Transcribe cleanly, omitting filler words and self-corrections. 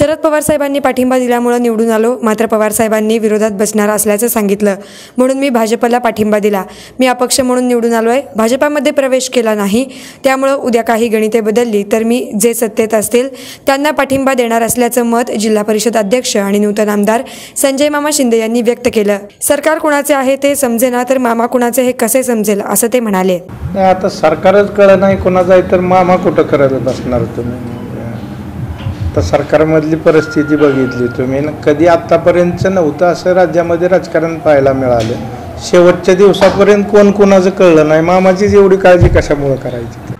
शरद पवार साहेबांनी पाठिंबा दिल्यामुळे निवडून आलो, मात्र पवार साहेबांनी विरोधात बसणार असल्याचं सांगितलं, म्हणून मी भाजपला पाठिंबा दिला। मी अपक्ष म्हणून निवडून आलोय, भाजपामध्ये प्रवेश केला नाही। त्यामुळे उद्या काही गणिते बदलली तर मी जे सत्तेत असतील त्यांना पाठिंबा देणार असल्याचं मत जिल्हा परिषद अध्यक्ष आणि नूतन आमदार संजय मामा शिंदे यांनी व्यक्त केलं। सरकार कुणाचे आहे ते समजेना तर मामा कुणाचे हे कसे समजेल असं ते म्हणाले। आता सरकारच कळलं नाही कोणाचं आहे तर मामा कुठं करायला बसणार तुम्ही? तर सरकारमधली परिस्थिती बघितली तुम्ही, कधी आतापर्यंत नव्हतं असं राज्यामध्ये राजकारण पाहायला मिळालं। शेवटच्या दिवसापर्यंत कोण कोणाचं कळलं नाही, मामाचीच एवढी काळजी कशामुळे करायची?